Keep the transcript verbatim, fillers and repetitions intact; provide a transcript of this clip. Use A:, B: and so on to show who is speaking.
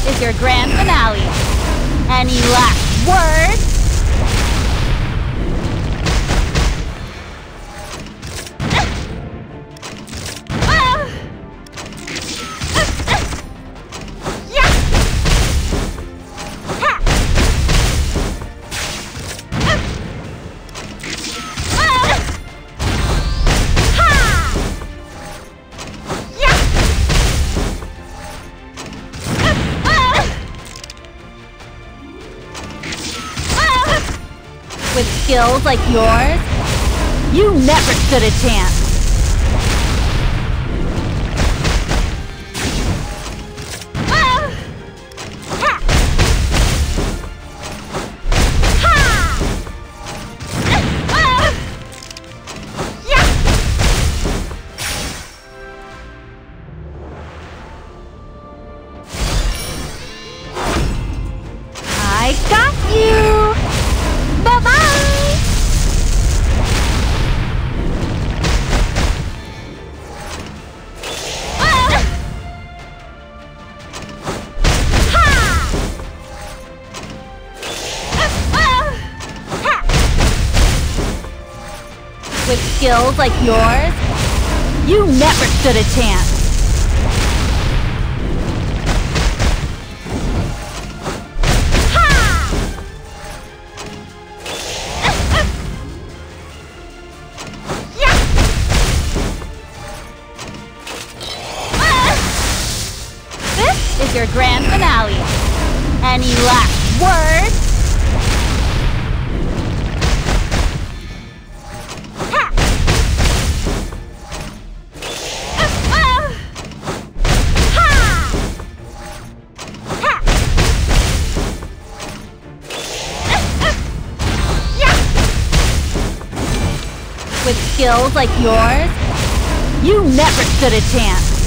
A: is your grand finale. Any last words? With skills like yours, you never stood a chance. I got you! Bye-bye! With skills like yours, you never stood a chance. This is your grand finale. Any last words? With skills like yours, you never stood a chance.